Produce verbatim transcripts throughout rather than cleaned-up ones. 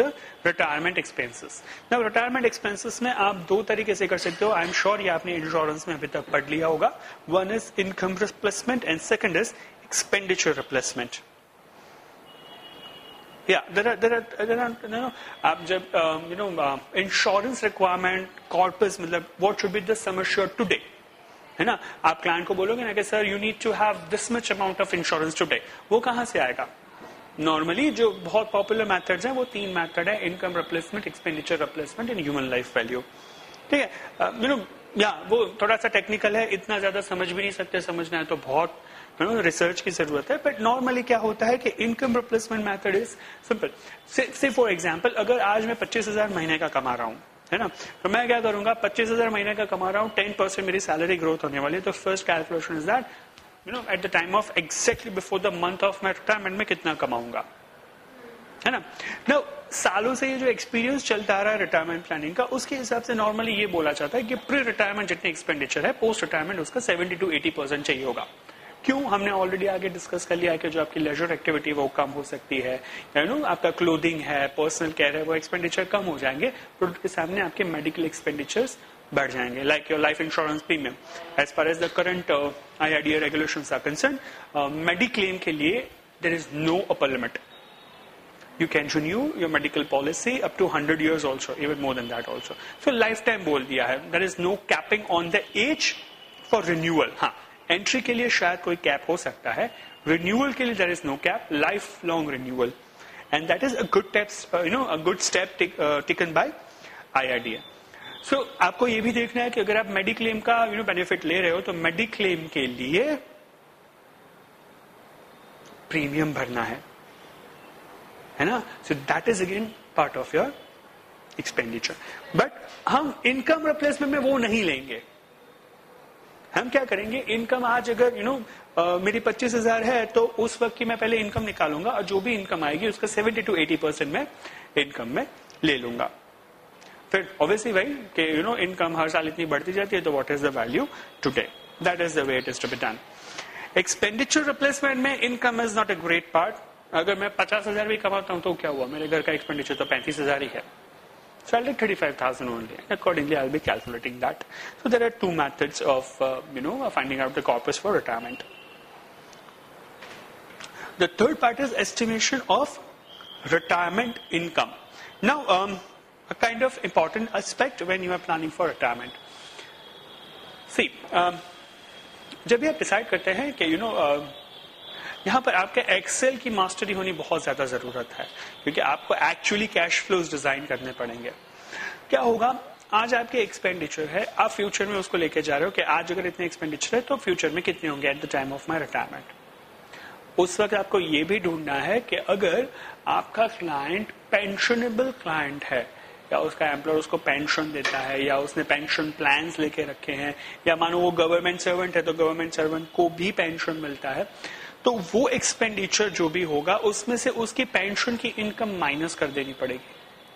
The retirement expenses. Now retirement expenses में आप दो तरीके से कर सकते हो. आई एम श्योर ये आपने इंश्योरेंस में अभी तक पढ़ लिया होगा. One is income replacement and second is expenditure replacement. Yeah, there are there are there are you know आप जब um, you know uh, insurance requirement corpus मतलब what should be the sum assured today, है ना. आप client को बोलोगे ना कि sir you need to have this much amount of insurance today, वो कहाँ से आएगा? नॉर्मली जो बहुत पॉपुलर मेथड्स हैं वो तीन मेथड है, income replacement, expenditure replacement and human life value. ठीक है, यू नो या वो थोड़ा सा टेक्निकल है, इतना ज्यादा समझ भी नहीं सकते, समझना है तो बहुत रिसर्च की जरूरत है. बट नॉर्मली क्या होता है कि income replacement method is simple. Say for example अगर आज मैं पच्चीस हजार महीने का कमा रहा हूं, है ना, तो मैं क्या करूंगा, पच्चीस हजार महीने का कमा रहा हूं, टेन परसेंट मेरी सैलरी ग्रोथ होने वाली है. तो first calculation is that you know at the time of exactly before the month of my retirement में कितना कमाऊंगा, है ना. नाउ सालों से ये जो एक्सपीरियंस चलता आ रहा है रिटायरमेंट प्लानिंग का, उसके हिसाब से नॉर्मली ये बोला जाता है कि प्री रिटायरमेंट जितने एक्सपेंडिचर है पोस्ट रिटायरमेंट उसका सेवेंटी टू एटी परसेंट चाहिए होगा. क्यों? हमने ऑलरेडी आगे डिस्कस कर लिया है कि जो आपकी लेजर एक्टिविटी वो कम हो सकती है, यू नो आपका क्लोथिंग है, पर्सनल केयर है, वो एक्सपेंडिचर कम हो जाएंगे. तो उसके सामने आपके मेडिकल एक्सपेंडिचर्स बढ़ जाएंगे, like your life insurance premium. As far as the current I R D A regulations are concern, mediclaim के लिए there is no upper limit. You can renew your medical policy up to one hundred years also, even more than that also. So lifetime बोल दिया है. There is no capping on the age for renewal. हाँ, entry के लिए शायद कोई cap हो सकता है, रिन्यूअल के लिए there is no cap, life long renewal. And that is a good steps, uh, you know, a good step take, uh, taken by I R D A. So आपको ये भी देखना है कि अगर आप मेडिक्लेम का यू नो बेनिफिट ले रहे हो तो मेडिक्लेम के लिए प्रीमियम भरना है, है ना. So that is again part of your expenditure. But हम इनकम रिप्लेसमेंट में वो नहीं लेंगे. हम क्या करेंगे, इनकम आज अगर यू नो मेरी पच्चीस हजार है तो उस वक्त की मैं पहले इनकम निकालूंगा और जो भी इनकम आएगी उसका सेवेंटी टू एटी परसेंट में इनकम में ले लूंगा. फिर ऑब्वियसली भाई कि यू नो इनकम हर साल इतनी बढ़ती जाती है तो what is the value today. That is the way it is to be done. Expenditure replacement में income is not a great part. अगर मैं पचास हजार भी कमाता हूं तो क्या हुआ, मेरे घर का एक्सपेंडिचर तो पैंतीस हजार ही है. So I'll take thirty-five thousand only. Accordingly, I'll be calculating that. So there are two methods of, uh, you know, finding out the corpus for retirement. The third part is estimation of retirement income. Now, um, a kind of important aspect when you are planning for retirement. See, um, जब भी आप decide करते हैं कि, you know, uh, यहाँ पर आपके Excel की मास्टरी होनी बहुत ज्यादा जरूरत है, क्योंकि आपको एक्चुअली कैश फ्लोज डिजाइन करने पड़ेंगे. क्या होगा, आज आपके एक्सपेंडिचर है, आप फ्यूचर में उसको लेके जा रहे हो कि आज अगर इतने एक्सपेंडिचर है तो फ्यूचर में कितने होंगे at the time of my retirement. उस वक्त आपको ये भी ढूंढना है कि अगर आपका क्लाइंट पेंशनेबल क्लाइंट है, या उसका एम्प्लॉयर उसको पेंशन देता है, या उसने पेंशन प्लान्स लेके रखे हैं, या मानो वो गवर्नमेंट सर्वेंट है तो गवर्नमेंट सर्वेंट को भी पेंशन मिलता है, तो वो एक्सपेंडिचर जो भी होगा उसमें से उसकी पेंशन की इनकम माइनस कर देनी पड़ेगी,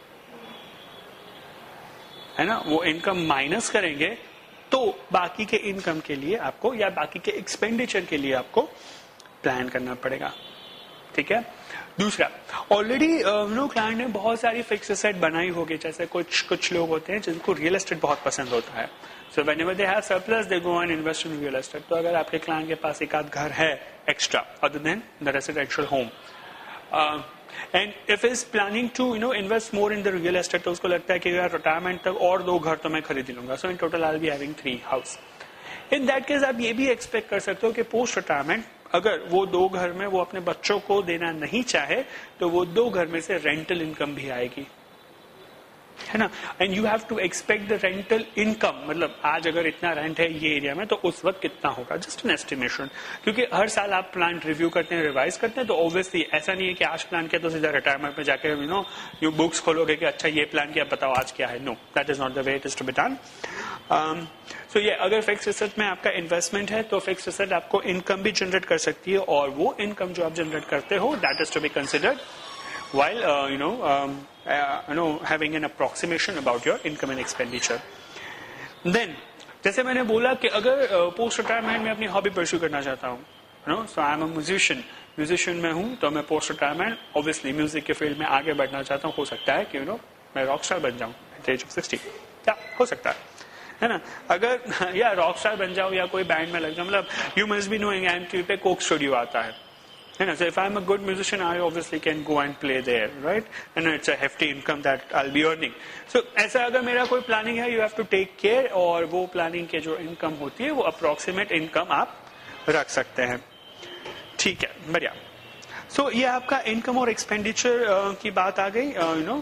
है ना. वो इनकम माइनस करेंगे तो बाकी के इनकम के लिए आपको या बाकी के एक्सपेंडिचर के लिए आपको प्लान करना पड़ेगा. ठीक है. दूसरा, ऑलरेडी नो क्लाइंट ने बहुत सारी फिक्स एसेट बनाई होगी, जैसे कुछ कुछ लोग होते हैं जिनको रियल एस्टेट बहुत पसंद होता है. So whenever they have surplus they go and invest in real estate. तो अगर आपके क्लाइंट के पास एक आध घर है extra other than the residential home, and if is planning to you know invest more in the real estate, तो उसको लगता है कि यार रिटायरमेंट तक और दो घर तो मैं खरीद लूंगा, so in total I will be having three house. In that case आप ये भी एक्सपेक्ट कर सकते हो कि पोस्ट रिटायरमेंट अगर वो दो घर में वो अपने बच्चों को देना नहीं चाहे तो वो दो घर में से रेंटल इनकम भी आएगी, है ना. And you have to expect the rental income, मतलब आज अगर इतना रेंट है ये एरिया में तो उस वक्त कितना होगा, जस्ट एन एस्टिमेशन. क्योंकि हर साल आप प्लान रिव्यू करते हैं, रिवाइज करते हैं, तो ऑब्वियसली ऐसा नहीं है कि आज प्लान किया तो सीधा रिटायरमेंट में जाके यू नो यू बुक्स खोलोगे कि अच्छा ये प्लान किया बताओ आज क्या है. No, that is not the way it is to be done. So ये अगर फिक्स एसेट में आपका इन्वेस्टमेंट है तो फिक्स एसेट आपको इनकम भी जनरेट कर सकती है, और वो इनकम जो आप जनरेट करते हो that is to be considered while uh, you know um, uh, you know having an approximation about your income and expenditure. Then जैसे मैंने बोला कि अगर पोस्ट uh, रिटायरमेंट में अपनी हॉबी परस्यू करना चाहता हूँ, you know, so I am a musician, musician में हूं तो मैं पोस्ट रिटायरमेंट ऑब्वियसली म्यूजिक के फील्ड में आगे बढ़ना चाहता हूं, हो सकता है कि यू नो मैं रॉक स्टार बन जाऊं एट एज ऑफ सिक्सटी, क्या हो सकता है है ना। अगर या रॉक स्टार बन जाऊं या कोई बैंड में लग जाऊं, मतलब you must be knowing MTV पे कोक स्टूडियो आता है है ना. So if I'm a good musician, I obviously can go and play there, right? And it's a hefty income that I'll be earning. So ऐसा अगर मेरा कोई planning है, you have to take care, और वो प्लानिंग के जो income होती है वो अप्रोक्सीमेट इनकम आप रख सकते हैं. ठीक है, बढ़िया. सो so, ये आपका इनकम और एक्सपेंडिचर uh, की बात आ गई. यू नो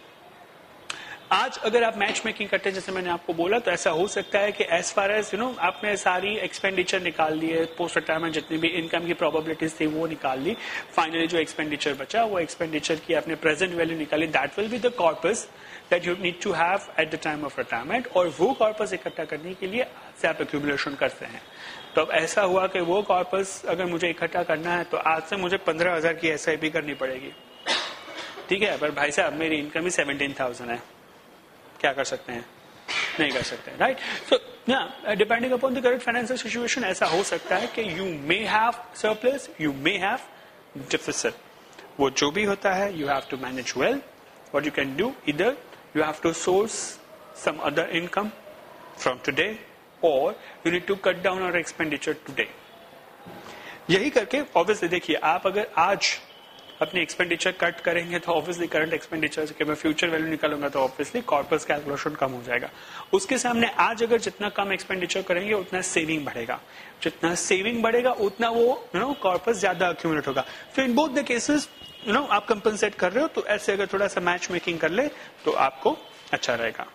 आज अगर आप मैच मेकिंग करते हैं, जैसे मैंने आपको बोला, तो ऐसा हो सकता है कि as far as you know आपने सारी एक्सपेंडिचर निकाल ली है, पोस्ट रिटायरमेंट जितनी भी इनकम की प्रोबेबिलिटीज थी वो निकाल ली, फाइनली जो एक्सपेंडिचर बचा वो एक्सपेंडिचर की आपने प्रेजेंट वैल्यू निकाली. That will be the corpus that you need to have at the time of retirement, और वो कॉर्पस इकट्ठा करने के लिए से आप एक्यूमुलेशन करते हैं. तो अब ऐसा हुआ कि वो कॉर्पस अगर मुझे इकट्ठा करना है तो आज से मुझे पंद्रह हजार की एस आई पी करनी पड़ेगी. ठीक है, पर भाई साहब मेरी इनकम ही सेवनटीन थाउजेंड है, क्या कर सकते हैं? नहीं कर सकते, right. So depending upon the current financial situation ऐसा हो सकता है कि you may have surplus, you may have deficit. वो जो भी होता है you have to manage well. What you can do, इधर you have to source some other income from today, और you need to cut down our expenditure today. यही करके obviously देखिए, आप अगर आज अपनी एक्सपेंडिचर कट करेंगे तो ऑब्वियसली करंट एक्सपेंडिचर के मैं फ्यूचर वैल्यू निकालूंगा तो ऑब्वियसली कॉर्पस कैलकुलेशन कम हो जाएगा. उसके सामने आज अगर जितना कम एक्सपेंडिचर करेंगे उतना सेविंग बढ़ेगा, जितना सेविंग बढ़ेगा उतना वो यू नो कॉर्पस ज्यादा अक्यूमुलेट होगा. तो in both the cases you know आप कंपनसेट कर रहे हो, तो ऐसे अगर थोड़ा सा मैच मेकिंग कर ले तो आपको अच्छा रहेगा.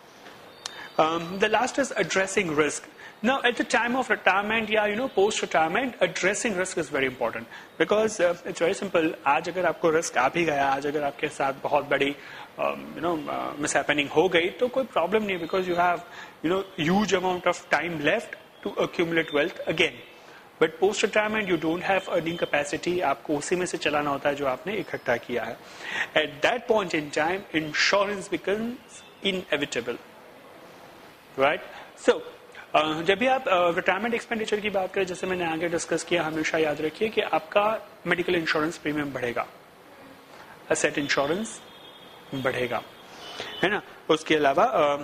The last is addressing risk. Now, at the time of retirement, या you know post-retirement, addressing risk is very important because uh, it's very simple. आज अगर आपको risk आ भी गया, आज अगर आपके साथ बहुत बड़ी um, you know uh, mishappening हो गई, तो कोई problem नहीं, because you have you know huge amount of time left to accumulate wealth again. But post-retirement, you don't have earning capacity. आपको उसी में से चलाना होता है जो आपने इकट्ठा किया है. At that point in time, insurance becomes inevitable, right? So Uh, जब भी आप रिटायरमेंट uh, एक्सपेंडिचर की बात करें, जैसे मैंने आगे डिस्कस किया, हमेशा याद रखिए कि आपका मेडिकल इंश्योरेंस प्रीमियम बढ़ेगा, असेट इंश्योरेंस बढ़ेगा, है ना. उसके अलावा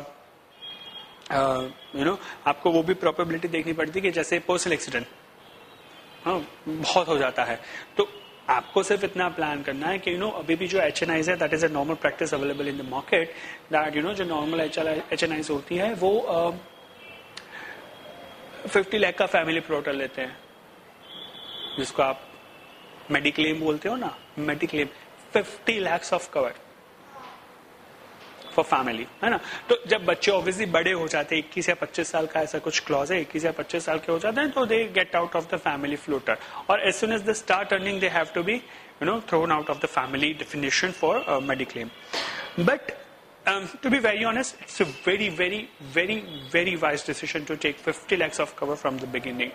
यू नो आपको वो भी प्रोबेबिलिटी देखनी पड़ती है कि जैसे पर्सनल एक्सीडेंट हाँ बहुत हो जाता है, तो आपको सिर्फ इतना प्लान करना है कि यू नो अभी भी जो एच एन आईज है, that is a normal practice available in the market, that you know जो नॉर्मल एच एन आईज होती है वो uh, फिफ्टी लाख का फैमिली प्रोटेक्टर लेते हैं, जिसको आप मेडिक्लेम बोलते हो ना, mediclaim fifty lakh of cover for family, है ना. तो जब बच्चे ऑब्वियसली बड़े हो जाते हैं, इक्कीस या पच्चीस साल का ऐसा कुछ क्लॉज है, इक्कीस या पच्चीस साल के हो जाते हैं, तो they get out of the family floater, और as soon as they start earning they have to be you know thrown out of the family definition for mediclaim. But Um, to be very honest, it's a very, very, very, very wise decision to take fifty lakhs of cover from the beginning.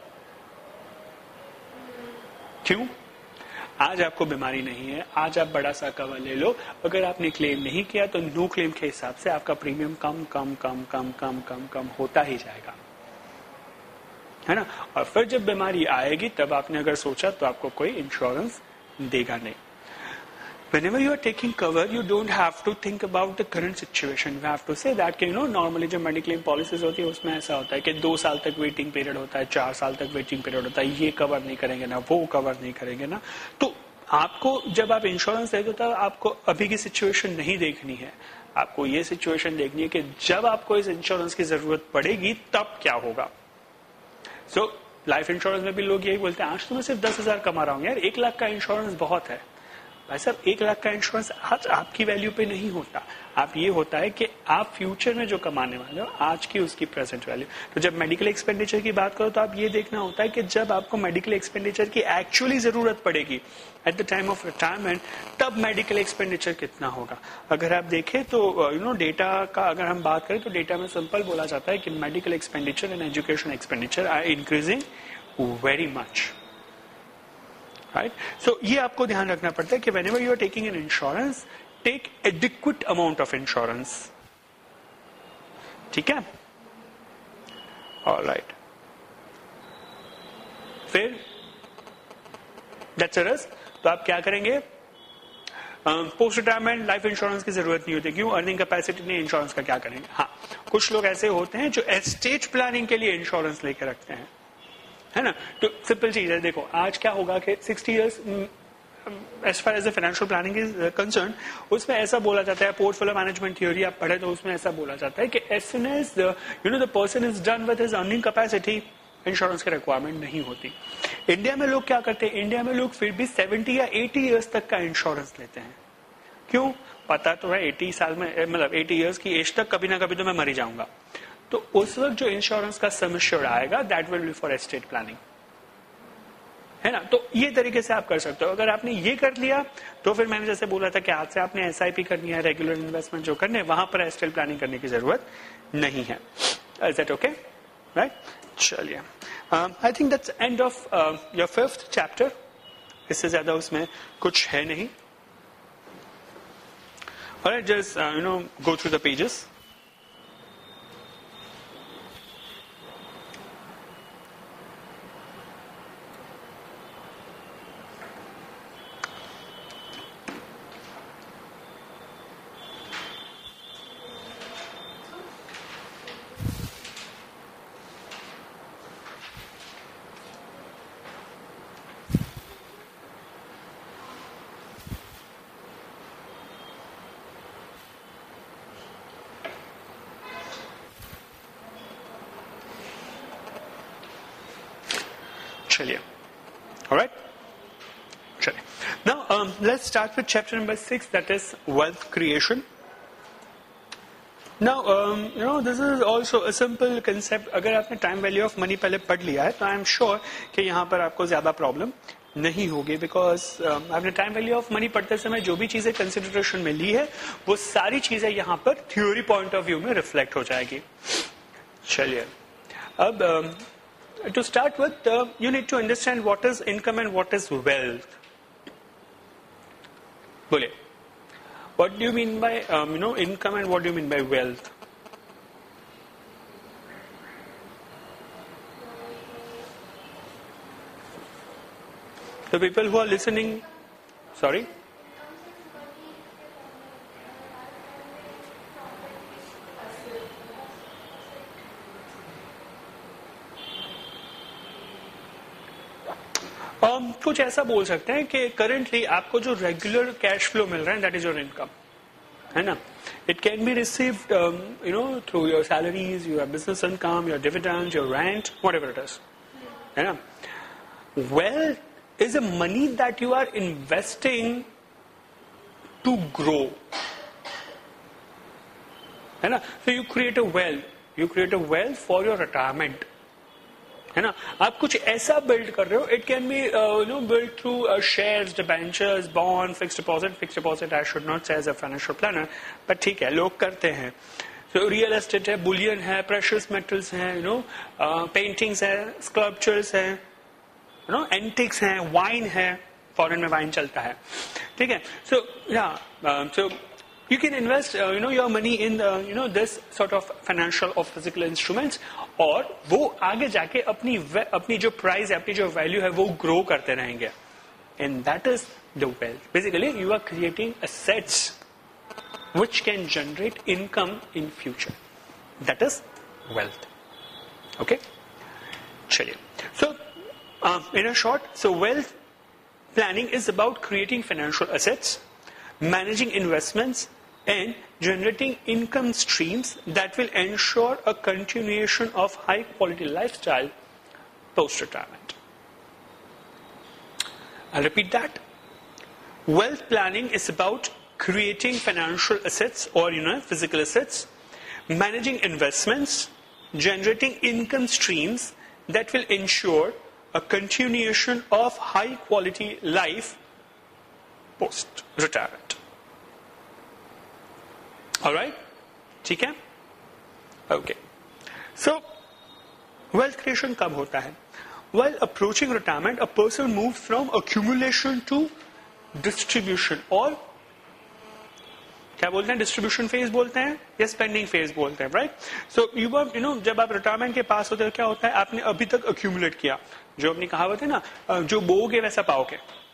क्यों? आज आपको बीमारी नहीं है, आज आप बड़ा सा कवर ले लो. अगर आपने क्लेम नहीं किया तो नो क्लेम के हिसाब से आपका प्रीमियम कम कम कम कम कम कम कम होता ही जाएगा, है ना. और फिर जब बीमारी आएगी तब आपने अगर सोचा तो आपको कोई इंश्योरेंस देगा नहीं. Whenever you are taking cover, you don't have to think about the current situation. You have to say that कि you know normally जो mediclaim policies होती है उसमें ऐसा होता है कि दो साल तक वेटिंग पीरियड होता है, चार साल तक वेटिंग पीरियड होता है, ये कवर नहीं करेंगे ना, वो कवर नहीं करेंगे ना. तो आपको जब आप इंश्योरेंस लेते हो तब आपको अभी की सिचुएशन नहीं देखनी है, आपको ये सिचुएशन देखनी है कि जब आपको इस इंश्योरेंस की जरूरत पड़ेगी तब क्या होगा. सो लाइफ इंश्योरेंस में भी लोग यही बोलते हैं, आज तो मैं सिर्फ दस हजार कमा रहा हूँ यार, एक लाख का इंश्योरेंस बहुत है. भाई साहब एक लाख का इंश्योरेंस आज आपकी वैल्यू पे नहीं होता, आप ये होता है कि आप फ्यूचर में जो कमाने वाले हो आज की उसकी प्रेजेंट वैल्यू. तो जब मेडिकल एक्सपेंडिचर की बात करो तो आप ये देखना होता है कि जब आपको मेडिकल एक्सपेंडिचर की एक्चुअली जरूरत पड़ेगी at the time of retirement, तब मेडिकल एक्सपेंडिचर कितना होगा. अगर आप देखें तो यू नो डेटा का अगर हम बात करें तो डेटा में सिंपल बोला जाता है कि medical expenditure and education expenditure are increasing very much, right. So ये आपको ध्यान रखना पड़ता है कि whenever you are taking an insurance, take adequate amount of insurance. ठीक है, ऑल राइट. फिर दैट्स अ रिस्क। तो आप क्या करेंगे, पोस्ट रिटायरमेंट लाइफ इंश्योरेंस की जरूरत नहीं होती, क्यों, अर्निंग कैपेसिटी नहीं, इंश्योरेंस का क्या करेंगे। हाँ, कुछ लोग ऐसे होते हैं जो एस्टेट प्लानिंग के लिए इंश्योरेंस लेके रखते हैं, है ना। तो सिंपल चीज है, देखो आज क्या होगा कि sixty years as far as the financial planning is concern, उसमें ऐसा बोला जाता है, पोर्टफोलियो मैनेजमेंट थ्योरी आप पढ़े तो उसमें ऐसा बोला जाता है कि as soon as you know the person is done with his earning capacity, insurance की रिक्वायरमेंट नहीं होती। इंडिया में लोग क्या करते हैं, इंडिया में लोग फिर भी सेवेंटी या एटी इयर्स तक का इंश्योरेंस लेते हैं। क्यों, पता तो है एटी साल में, मतलब एटी इयर्स की एज तक कभी ना कभी तो मैं मर ही जाऊंगा। तो उस वक्त जो इंश्योरेंस का सम एश्योर्ड आएगा that will be for estate planning, है ना। तो ये तरीके से आप कर सकते हो। अगर आपने ये कर लिया तो फिर मैंने जैसे बोला था कि आज से आपने एसआईपी करनी है, रेगुलर इन्वेस्टमेंट जो करने, वहां पर एस्टेट प्लानिंग करने की जरूरत नहीं है। Is that okay, right. चलिए, I think that's end of your fifth chapter. इससे ज्यादा उसमें कुछ है नहीं। Alright, just you know go through the pages. चलिए, alright, चलिए। Now um, let's start with chapter number six, that is wealth creation. Now um, you know this is also a simple concept. अगर आपने time value of money पहले पढ़ लिया है तो I am sure कि यहाँ पर आपको ज्यादा प्रॉब्लम नहीं होगी, बिकॉज um, आपने टाइम वैल्यू ऑफ मनी पढ़ते समय जो भी चीजें कंसिडरेशन में ली है वो सारी चीजें यहाँ पर थ्योरी पॉइंट ऑफ व्यू में रिफ्लेक्ट हो जाएगी। चलिए, अब um, to start with, uh, you need to understand what is income and what is wealth. Bole, what do you mean by um, you know income and what do you mean by wealth? The people who are listening, sorry. Um, कुछ ऐसा बोल सकते हैं कि currently आपको जो regular cash flow मिल रहा है दैट इज योर इनकम, है ना। It can be received you know through your salaries, your business income, your dividend, your rent, whatever it is, है ना। Wealth is a money that you are investing to grow, है ना। So you create a wealth, you create a wealth for your retirement, है ना। आप कुछ ऐसा build कर रहे हो, it can be you know build through shares, debentures, bond, fixed deposit. Fixed deposit I should not say as a financial planner, but ठीक है, लोग करते हैं। तो रियल एस्टेट है, बुलियन है, प्रेशियस मेटल्स हैं, यू नो पेंटिंग्स है, स्कल्पचर्स है, यू नो एंटिक्स हैं, वाइन है, फॉरेन में वाइन चलता है, ठीक है। सो या सो you can invest uh, you know your money in the, you know this sort of financial or physical instruments, और वो आगे जाके अपनी अपनी जो प्राइस है, अपनी जो वैल्यू है वो ग्रो करते रहेंगे, and that is the wealth. Basically you are creating assets which can generate income in future. That is wealth. Okay, चलिए। So um, in a short, so wealth planning is about creating financial assets, managing investments, and generating income streams that will ensure a continuation of high quality lifestyle post retirement. I'll repeat that. Wealth planning is about creating financial assets or you know physical assets, managing investments, generating income streams that will ensure a continuation of high quality life post retirement. All right, ठीक है, okay. So wealth creation कब होता है? While approaching retirement, a person moves from accumulation to distribution, और क्या बोलते हैं, distribution phase बोलते हैं या स्पेंडिंग फेज बोलते हैं, right. So you you know जब आप रिटायरमेंट के पास होते हो क्या होता है, आपने अभी तक अक्यूमुलेट किया, जो अपनी कहावत है ना, जो बोओगे वैसा पाओगे,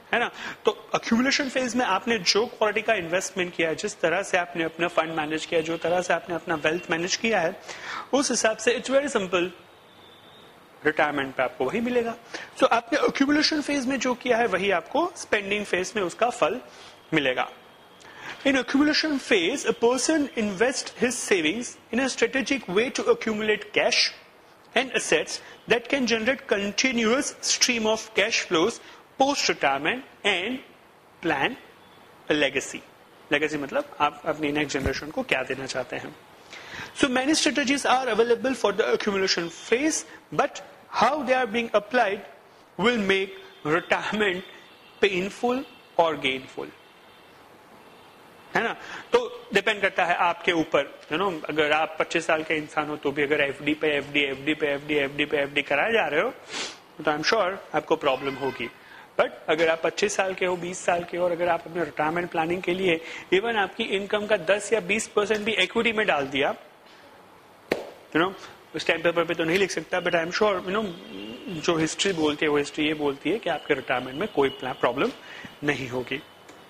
है ना। तो अक्यूमुलेशन फेज में आपने जो क्वालिटी का इन्वेस्टमेंट किया है, जिस तरह से आपने अपना फंड मैनेज किया, जो तरह से आपने अपना वेल्थ मैनेज किया है, उस हिसाब से इट्स वेरी सिंपल, रिटायरमेंट पे आपको वही मिलेगा। सो so, आपने अक्यूमुलेशन फेज में जो किया है वही आपको स्पेंडिंग फेज में उसका फल मिलेगा। In accumulation phase, a person invests his savings in a strategic way to accumulate cash and assets that can generate continuous stream of cash flows post-retirement and plan a legacy. Legacy मतलब आप अपनी next generation को क्या देना चाहते हैं। So many strategies are available for the accumulation phase, but how they are being applied will make retirement painful or gainful. है ना। तो डिपेंड करता है आपके ऊपर, यू नो, अगर आप पच्चीस साल के इंसान हो तो भी अगर एफडी पे एफडी एफडी पे एफडी एफडी पे एफडी कराए जा रहे हो तो आई एम श्योर आपको प्रॉब्लम होगी। बट अगर आप पच्चीस साल के हो, बीस साल के हो, और अगर आप अपने रिटायरमेंट प्लानिंग के लिए इवन आपकी इनकम का दस या बीस परसेंट भी इक्विटी में डाल दिया, यू नो, उस टाइम पेपर पे तो नहीं लिख सकता, but I am sure, you know, जो हिस्ट्री बोलती है वो हिस्ट्री ये बोलती है कि आपके रिटायरमेंट में कोई प्रॉब्लम नहीं होगी।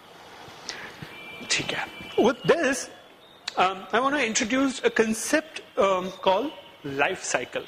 ठीक है। With this, um, I want to introduce a concept um, called life cycle.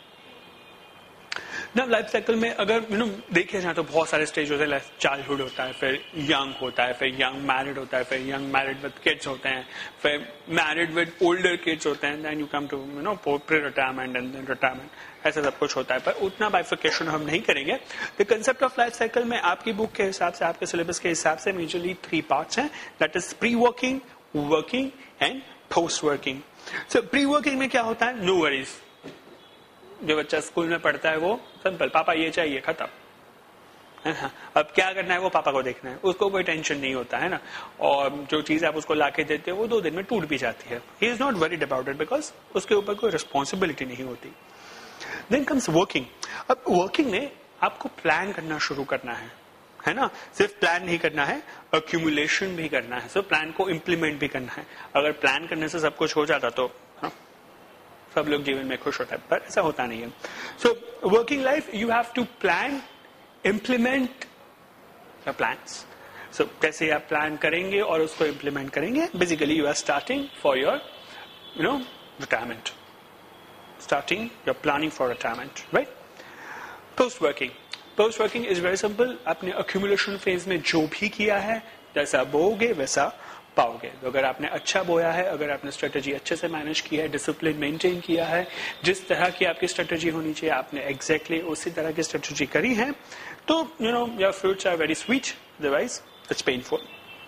ना लाइफ साइकिल में अगर यू नो देखिए जाए तो बहुत सारे स्टेज होते हैं। चाइल्डहुड होता है, फिर यंग होता है, फिर यंग मैरिड होता है, फिर यंग मैरिड विद किड्स होते हैं, फिर मैरिड विद ओल्डर किड्स होते हैं, then you come to you know pre retirement and then retirement, ऐसा सब कुछ होता है। पर उतना बाइफिकेशन हम नहीं करेंगे। The concept of life cycle में आपकी बुक के हिसाब से, आपके सिलेबस के हिसाब से मेजरली थ्री पार्ट्स हैं, that is pre working, working and post working. So pre working में क्या होता है, नो वरीज, जो बच्चा स्कूल में पढ़ता है वो सिंपल, पापा ये चाहिए, खत्म है ना। अब क्या करना है वो पापा को देखना है, उसको कोई टेंशन नहीं होता है ना। और जो चीज आप उसको लाके देते हो वो दो दिन में टूट भी जाती है। He is not worried about it because उसके ऊपर कोई रिस्पॉन्सिबिलिटी नहीं होती। Then comes working. अब वर्किंग में आपको प्लान करना शुरू करना है, है ना। सिर्फ प्लान नहीं करना है, अक्यूमुलेशन भी करना है। सो प्लान को इम्प्लीमेंट भी करना है। अगर प्लान करने से सब कुछ हो जाता तो हाँ, सब लोग जीवन में खुश होता है, पर ऐसा होता नहीं है। So working life, you have to plan, implement your plans. So कैसे आप प्लान करेंगे और उसको इम्प्लीमेंट करेंगे, basically you are starting for your you know retirement, starting your planning for retirement, right. Post working, post working is very simple. आपने accumulation phase में जो भी किया है, जैसा बोओगे वैसा पाओगे। तो अगर आपने अच्छा बोया है, अगर आपने स्ट्रेटेजी अच्छे से मैनेज किया है, डिसिप्लिन मेंटेन किया है, जिस तरह की आपकी स्ट्रेटेजी होनी चाहिए आपने एग्जैक्टली उसी तरह की स्ट्रेटेजी करी है, तो you know your fruits are very sweet, otherwise it's painful.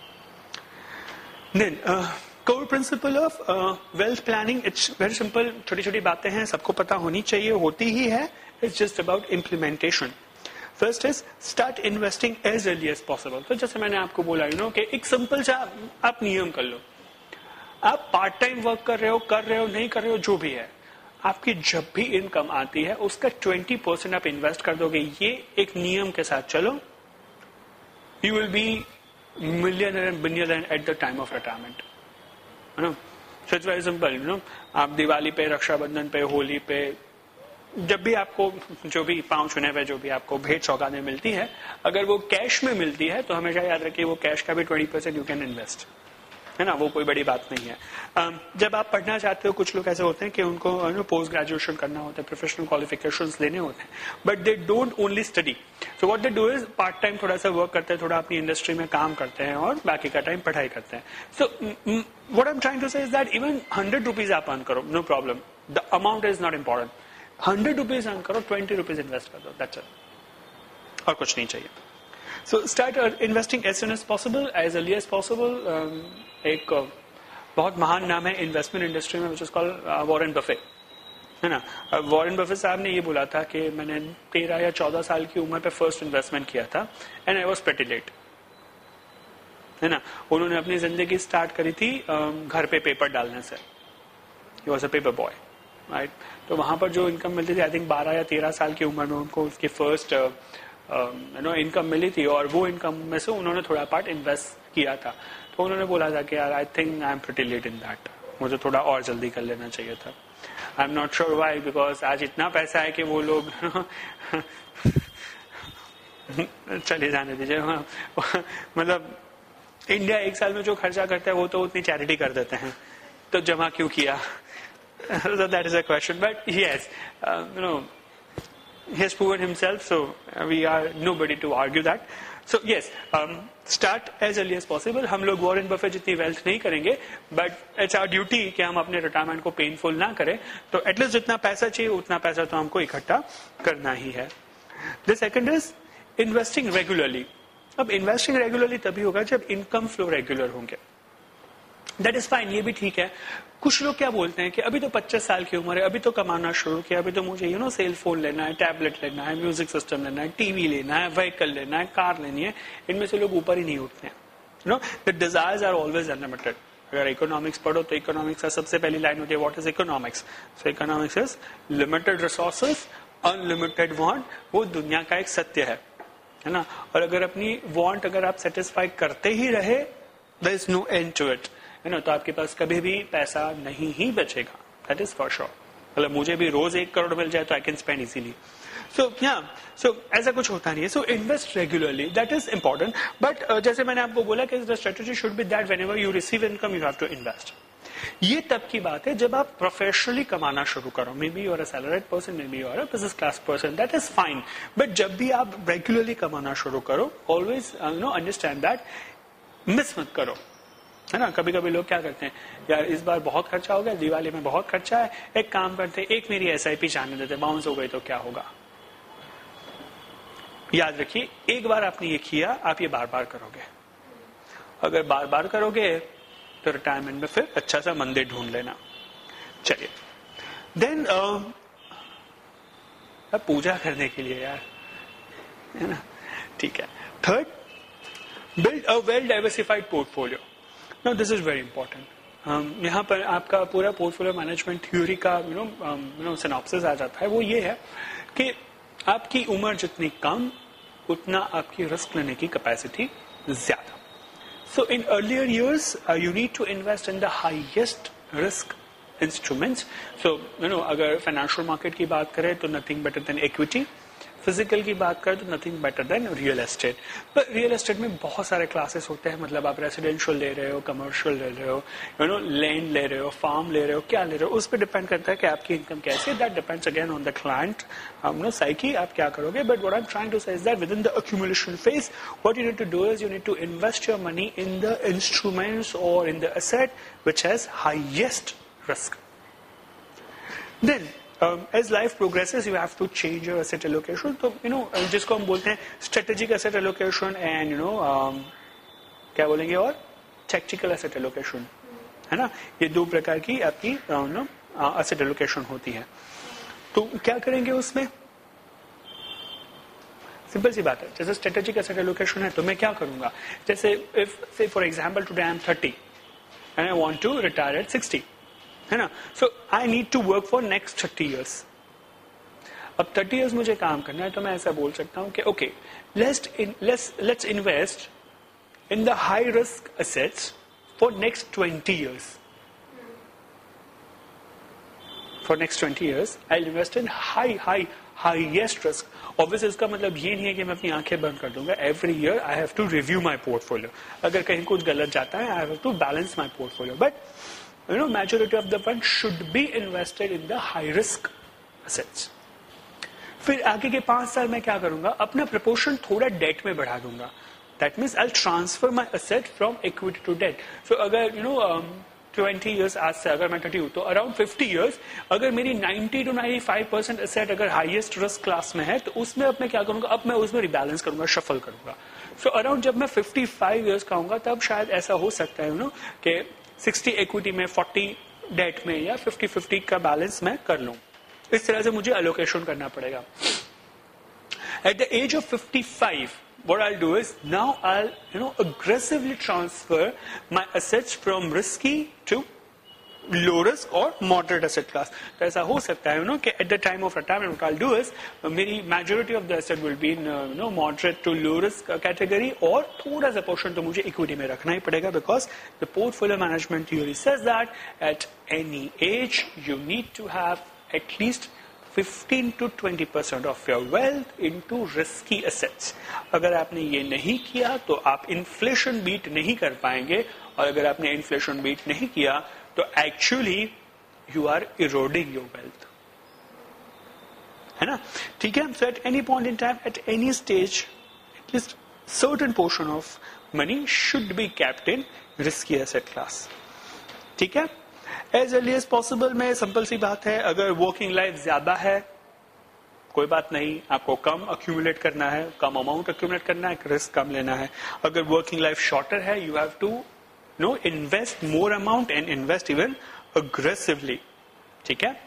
Then core principle of wealth planning, it's very simple. छोटी छोटी बातें हैं, सबको पता होनी चाहिए, होती ही है। It's just about implementation. First is start investing as early as possible. तो जैसे मैंने आपको बोला यू नो कि एक सिंपल सा आप नियम कर लो। आप पार्ट टाइम वर्क कर रहे हो, कर रहे हो, नहीं कर रहे हो, जो भी है, आपकी जब भी इनकम आती है उसका ट्वेंटी परसेंट आप इन्वेस्ट कर दोगे। ये एक नियम के साथ चलो, you will be millionaire and billionaire at the time of retirement, है ना। So it's very simple. You know आप दिवाली पे, रक्षाबंधन पे, होली पे, जब भी आपको जो भी पांव छूने हुए जो भी आपको भेंट सौगातें मिलती है, अगर वो कैश में मिलती है तो हमेशा याद रखिए वो कैश का भी twenty percent you can invest, है ना। वो कोई बड़ी बात नहीं है। जब आप पढ़ना चाहते हो, कुछ लोग ऐसे होते हैं कि उनको पोस्ट ग्रेजुएशन करना होता है, प्रोफेशनल क्वालिफिकेशंस लेने होते हैं, but they don't only study. So what they do is part time थोड़ा सा वर्क करते हैं, थोड़ा अपनी इंडस्ट्री में काम करते हैं और बाकी का टाइम पढ़ाई करते हैं। So what I am trying to say is that even hundred rupees आप अर्न करो, no problem, the amount is not important. Hundred rupees earn करो, ट्वेंटी रुपीज इन्वेस्ट कर दो, दैट्स इट, और कुछ नहीं चाहिए। So start investing as soon as possible, as early as possible. एक uh, बहुत महान नाम है इन्वेस्टमेंट इंडस्ट्री में, which is called Warren Buffett, है ना। वॉरेन बफे साहब ने ये बोला था कि मैंने तेरह या चौदह साल की उम्र पे फर्स्ट इन्वेस्टमेंट किया था and I was pretty late, है ना। उन्होंने अपनी जिंदगी स्टार्ट करी थी uh, घर पे पेपर डालने से। He was a paper boy, right. तो वहां पर जो इनकम मिलती थी, आई थिंक बारह या तेरह साल की उम्र में उनको उसकी फर्स्ट यू नो इनकम मिली थी, और वो इनकम में से उन्होंने थोड़ा पार्ट इन्वेस्ट किया था। तो उन्होंने बोला था कि यार I think I am pretty late in that, मुझे थोड़ा और जल्दी कर लेना चाहिए था। I am not sure why, because आज इतना पैसा है कि वो लोग चले जाने दीजिए। हाँ, मतलब इंडिया एक साल में जो खर्चा करता है वो तो उतनी चैरिटी कर देते हैं, तो जमा क्यों किया? So that is a question, but yes, uh, you know, he has proven himself, so we are nobody to argue that. So yes, um, start as early as possible. हम लोग वॉरेन बफेट जितनी wealth नहीं करेंगे, but it's our duty कि हम अपने retirement को painful ना करें, तो एटलीस्ट जितना पैसा चाहिए उतना पैसा तो हमको इकट्ठा करना ही है। The second is investing regularly. अब इन्वेस्टिंग रेगुलरली तभी होगा जब इनकम फ्लो रेगुलर होंगे। दैट इज फाइन, ये भी ठीक है। कुछ लोग क्या बोलते हैं कि अभी तो पच्चीस साल की उम्र है, अभी तो कमाना शुरू किया, अभी तो मुझे यू नो सेल फोन लेना है, टैबलेट लेना है, म्यूजिक सिस्टम लेना है, टीवी लेना है, व्हीकल लेना है, कार लेनी है। इनमें से लोग ऊपर ही नहीं उठते हैं। You know the desires are always unlimited. अगर इकोनॉमिक्स पढ़ो तो इकोनॉमिक्स का सबसे पहली लाइन होती है what is economics. So economics is limited resources unlimited want. वो दुनिया का एक सत्य है, है ना। और अगर अपनी वांट अगर आप सेटिस्फाई करते ही रहे, there is no end to it, है ना, तो आपके पास कभी भी पैसा नहीं ही बचेगा। That is for sure. मतलब मुझे भी रोज एक करोड़ मिल जाए तो I can spend easily. So या सो ऐसा कुछ होता नहीं है। So invest regularly, that is important. But जैसे मैंने आपको बोला कि the strategy should be that whenever you receive income you have to invest. ये तब की बात है जब आप प्रोफेशनली कमाना शुरू करो। Maybe you are a salaried person, maybe you are a business class person, that is fine. But जब भी आप रेगुलरली कमाना शुरू करो, always you know understand that, miss मत करो, है ना। कभी कभी लोग क्या करते हैं, यार इस बार बहुत खर्चा हो गया, दिवाली में बहुत खर्चा है, एक काम करते, एक मेरी एस आई पी जाने देते, बाउंस हो गई तो क्या होगा। याद रखिए, एक बार आपने ये किया, आप ये बार बार करोगे। अगर बार बार करोगे तो रिटायरमेंट में फिर अच्छा सा मंदिर ढूंढ लेना। चलिए, देन uh, पूजा करने के लिए यार, है ना, ठीक है। Third, build a well diversified portfolio. Now this is very important. यहाँ पर आपका पूरा पोर्टफोलियो मैनेजमेंट थ्योरी का you know you know synopsis आ जाता है। वो ये है कि आपकी उम्र जितनी कम, उतना आपकी रिस्क लेने की कैपेसिटी ज्यादा। So in earlier years, uh, you need to invest in the highest risk instruments. So you know, अगर financial market की बात करें तो nothing better than equity. Physical की बात करें तो nothing better than real estate. पर रियल एस्टेट में बहुत सारे क्लासेस होते हैं। मतलब आप रेसिडेंशियल ले रहे हो, कमर्शियल ले रहे हो, यू नो लैंड ले रहे हो, फार्म ले रहे हो, क्या ले रहे हो, उस पर डिपेंड करता है कि आपकी इनकम कैसी है। That depends again on the client, you know psyche, आप क्या करोगे। But what I am trying to say is that within the accumulation phase, what you need to do is you need to invest your money in the instruments और in the asset which has highest risk. Then Um, as life progresses, you have to change your asset allocation. तो you know जिसको हम बोलते हैं strategic asset allocation and you know um, क्या बोलेंगे और tactical asset allocation, है ना। ये दो प्रकार की आपकी uh, you know, uh, asset allocation होती है। तो क्या करेंगे उसमें? सिंपल सी बात है। जैसे strategic asset allocation है तो मैं क्या करूंगा, जैसे if say for example today I am thirty and I want to retire at sixty, है ना। So I need to work for next thirty years. अब थर्टी ईयर्स मुझे काम करना है तो मैं ऐसा बोल सकता हूं कि okay, let's let's invest in the high risk assets for next twenty years. For next twenty years I invest in high high highest risk. Obviously इसका मतलब ये नहीं है कि मैं अपनी आंखें बंद कर दूंगा। Every year I have to review my portfolio. अगर कहीं कुछ गलत जाता है I have to balance my portfolio. But you know majority of the fund should be invested in the high risk assets. फिर आगे के पांच साल में क्या करूंगा, अपना प्रपोर्शन थोड़ा डेट में बढ़ा दूंगा। That means I transfer my asset from equity to debt. So अगर यू नो ट्वेंटी ईयर्स आज से अगर मैं थर्टी हूं तो अराउंड फिफ्टी ईयर्स अगर मेरी ninety two ninety five percent asset अगर हाईएस्ट रिस्क क्लास में है तो उसमें अब मैं क्या करूंगा, अब मैं उसमें रिबैलेंस करूंगा, शफल करूंगा। सो so, अराउंड जब मैं फिफ्टी फाइव ईयर्स का होऊंगा तब शायद ऐसा हो सकता है यू नो कि सिक्सटी इक्विटी में, फोर्टी डेट में या फिफ्टी फिफ्टी का बैलेंस मैं कर लूं। इस तरह से मुझे एलोकेशन करना पड़ेगा। At the age of fifty five what I'll do is now I'll you know aggressively transfer my assets from risky to low risk or moderate asset class. तो ऐसा हो सकता है you know कि at the time of retirement what I'll do is मेरी majority of the asset will be in uh, you know moderate to low risk category और थोड़ा सा portion तो मुझे equity में रखना ही पड़ेगा because the portfolio management theory says that at any age you need to have at least fifteen to twenty percent of your wealth into risky assets. अगर आपने ये नहीं किया तो आप इन्फ्लेशन बीट नहीं कर पाएंगे, और अगर आपने इन्फ्लेशन बीट नहीं किया तो actually you are eroding your wealth, है ना? ठीक है। So at any point in time, at any stage, at least certain portion of money should be kept in risky asset class. ठीक है। एज अर्ली एज पॉसिबल में simple सी बात है, अगर वर्किंग लाइफ ज्यादा है कोई बात नहीं, आपको कम अक्यूमुलेट करना है, कम अमाउंट अक्यूमुलेट करना है, रिस्क कम लेना है। अगर वर्किंग लाइफ शॉर्टर है, you have to know invest more amount and invest even aggressively. ठीक है।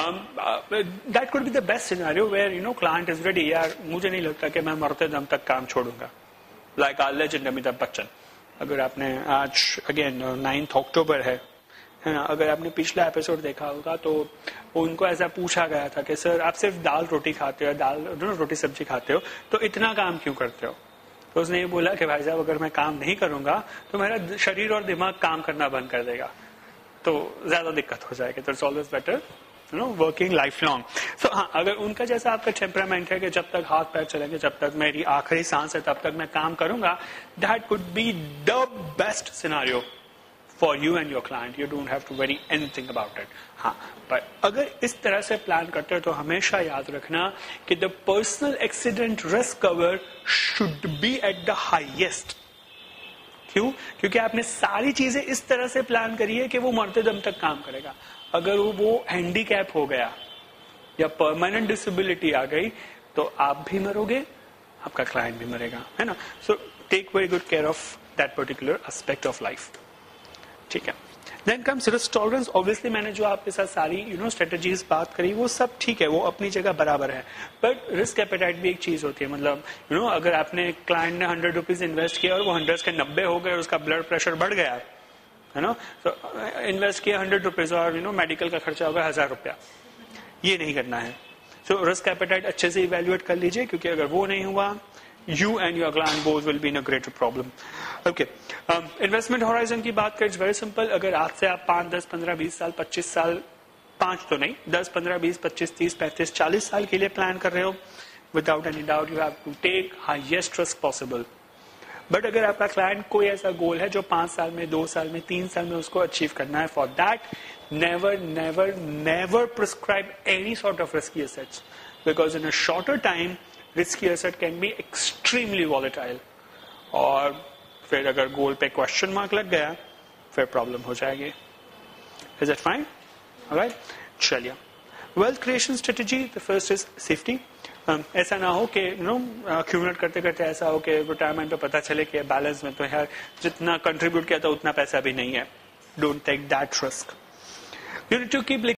That could be the best scenario where you know client is ready, यार मुझे नहीं लगता कि मैं मरते दम तक काम छोड़ूंगा, like our legend Amitabh Bachchan. अगर आपने आज अगेन नाइन्थ अक्टूबर है है ना, अगर आपने पिछला एपिसोड देखा होगा तो उनको ऐसा पूछा गया था कि सर आप सिर्फ दाल रोटी खाते हो, दाल रोटी सब्जी खाते हो, तो इतना काम क्यों करते हो? तो उसने ये बोला कि भाई साहब अगर मैं काम नहीं करूंगा तो मेरा शरीर और दिमाग काम करना बंद कर देगा, तो ज्यादा दिक्कत हो जाएगी। तो it's always better you know working life long. So हाँ, अगर उनका जैसा आपका टेम्परामेंट है कि जब तक हाथ पैर चलेंगे, जब तक मेरी आखिरी सांस है तब तक मैं काम करूंगा, that could be the best scenario for you and your client. You don't have to worry anything about it. हाँ, पर अगर इस तरह से प्लान करते हो तो हमेशा याद रखना कि the personal accident risk cover should be at the highest. क्यों? क्योंकि आपने सारी चीजें इस तरह से प्लान करी है कि वो मरते दम तक काम करेगा। अगर वो हैंडीकैप हो गया या परमानेंट डिसेबिलिटी आ गई तो आप भी मरोगे, आपका क्लाइंट भी मरेगा, है ना? So take very good care of that particular aspect of life. ठीक है। Then comes risk tolerance. Obviously मैंने जो आपके साथ सारी यू नो स्ट्रेटेजीज बात करी वो सब ठीक है, वो अपनी जगह बराबर है, बट रिस्क एपेटाइट भी एक चीज होती है। मतलब यू नो अगर आपने क्लाइंट ने हंड्रेड रुपीज इन्वेस्ट किया और वो हंड्रेड के नब्बे हो गए, उसका ब्लड प्रेशर बढ़ गया, है ना, तो इन्वेस्ट किया हंड्रेड रुपीज और यू नो मेडिकल का खर्चा होगा हजार रुपया, ये नहीं करना है। सो रिस्क एपेटाइट अच्छे से इवेल्युएट कर लीजिए, क्योंकि अगर वो नहीं हुआ you and your client both will be in a greater problem. Okay. um, investment horizon की बात करें, very simple. अगर आज से आप पांच दस पंद्रह बीस साल पच्चीस साल, पांच तो नहीं, दस पंद्रह बीस पच्चीस तीस पैंतीस चालीस साल के लिए प्लान कर रहे हो, without any doubt you have to take highest risk possible. But अगर आपका क्लाइंट कोई ऐसा गोल है जो पांच साल में, दो साल में, तीन साल में उसको अचीव करना है, for that never never never prescribe any sort of risky assets, because in a shorter time risky asset can be extremely volatile, और फिर अगर गोल पे क्वेश्चन मार्क लग गया फिर प्रॉब्लम हो जाएगी। Is it fine? ऑलराइट, चलिए। Wealth creation strategy, the first is safety. ऐसा ना हो कि यू नो अक्यूमुलेट करते करते ऐसा हो कि रिटायरमेंट पे पता चले कि बैलेंस में तो यार जितना कंट्रीब्यूट किया था उतना पैसा भी नहीं है। Don't take that risk. You need to keep